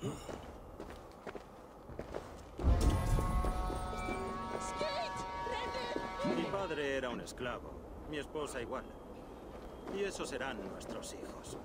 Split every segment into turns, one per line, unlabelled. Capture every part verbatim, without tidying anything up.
Mi padre era un esclavo, mi esposa igual. Y esos serán nuestros hijos.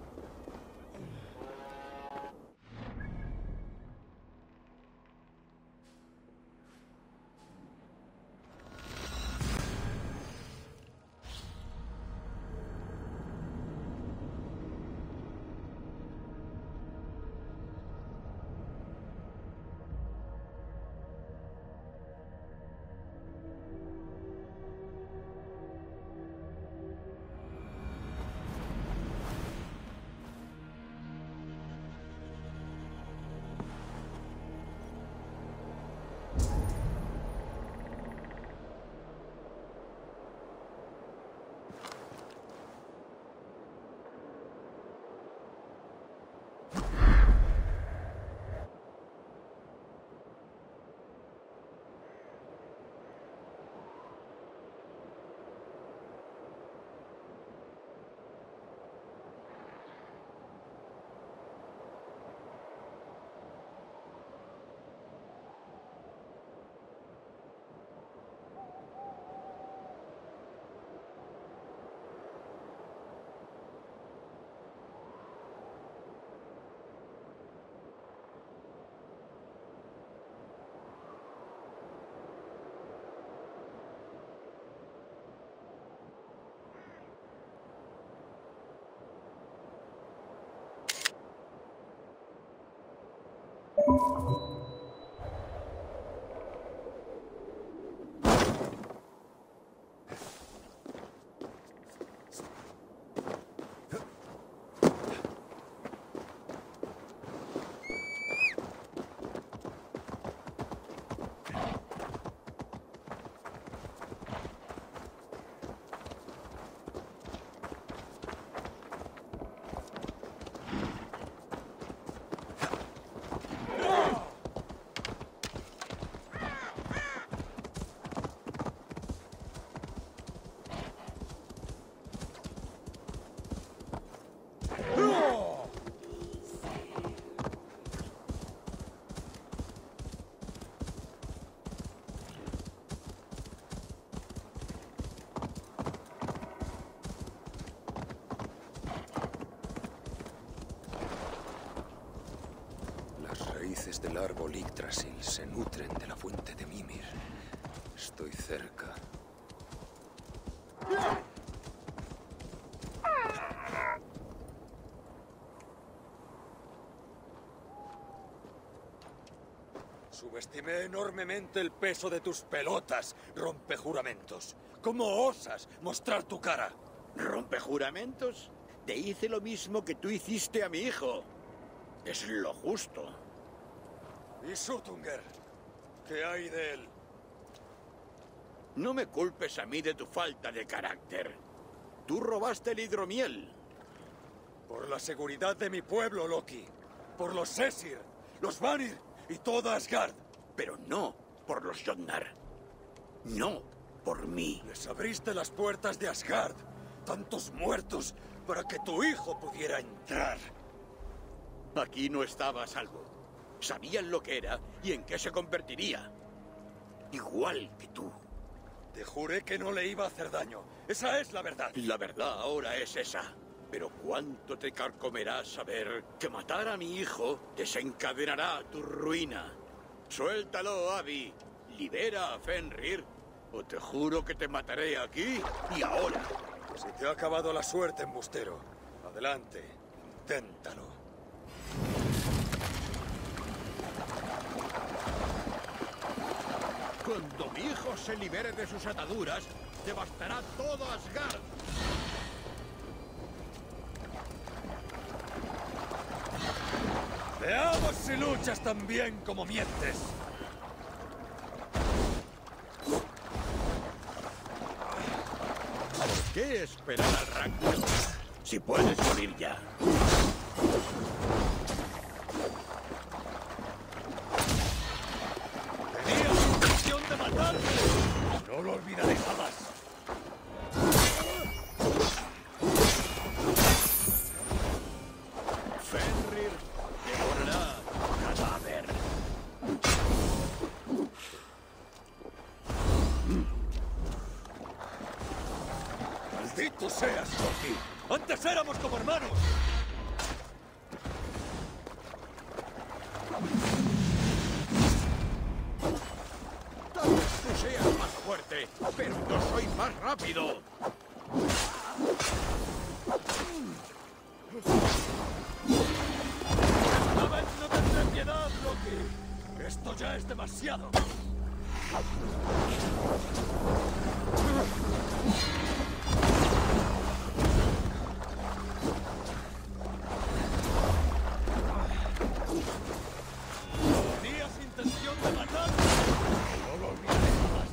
Del árbol Yggdrasil se nutren de la fuente de Mimir. Estoy cerca.
Subestimé enormemente el peso de tus pelotas, rompejuramentos. ¿Cómo osas mostrar tu cara?
¿Rompejuramentos? Te hice lo mismo que tú hiciste a mi hijo. Es lo justo.
¿Y Suttungr? ¿Qué hay de él?
No me culpes a mí de tu falta de carácter. Tú robaste el hidromiel.
Por la seguridad de mi pueblo, Loki. Por los Aesir, los Vanir y toda Asgard.
Pero no por los Jotnar. No por mí.
Les abriste las puertas de Asgard. Tantos muertos para que tu hijo pudiera entrar.
Aquí no estaba a salvo. Sabían lo que era y en qué se convertiría. Igual que tú.
Te juré que no le iba a hacer daño. Esa es la verdad.
La verdad ahora es esa. Pero cuánto te carcomerá saber que matar a mi hijo desencadenará tu ruina. Suéltalo, Abby. Libera a Fenrir. O te juro que te mataré aquí y ahora.
Si te ha acabado la suerte, embustero. Adelante. Inténtalo.
Cuando mi hijo se libere de sus ataduras, devastará todo Asgard.
Veamos si luchas tan bien como mientes.
¿Por qué esperar al Ragnarok si puedes morir ya?
No lo olvidaré jamás.
Fenrir devorará
¡Maldito seas, Loki! ¡Antes éramos como hermanos!
Tal vez tú seas más fuerte, pero yo soy más rápido.
¡Esta vez no tendré piedad, Loki! ¡Esto ya es demasiado! ¿Tenías intención de matarme? No lo olvidaré jamás.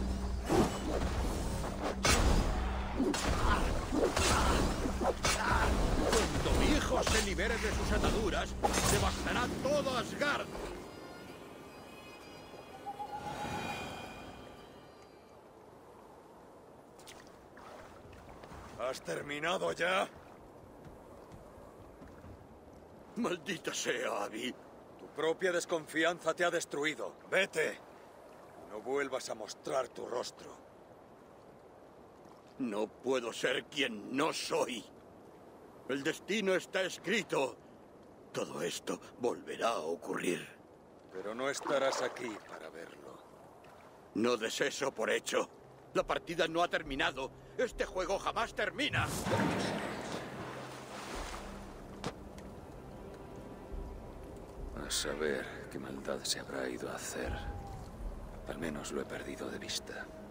Cuando mi hijo se libere de sus ataduras, devastará todo Asgard.
¿Has terminado ya?
Maldita sea, Abby.
Tu propia desconfianza te ha destruido. Vete. No vuelvas a mostrar tu rostro.
No puedo ser quien no soy. El destino está escrito. Todo esto volverá a ocurrir.
Pero no estarás aquí para verlo.
No des eso por hecho. La partida no ha terminado. Este juego jamás termina.
A saber qué maldad se habrá ido a hacer. Al menos lo he perdido de vista.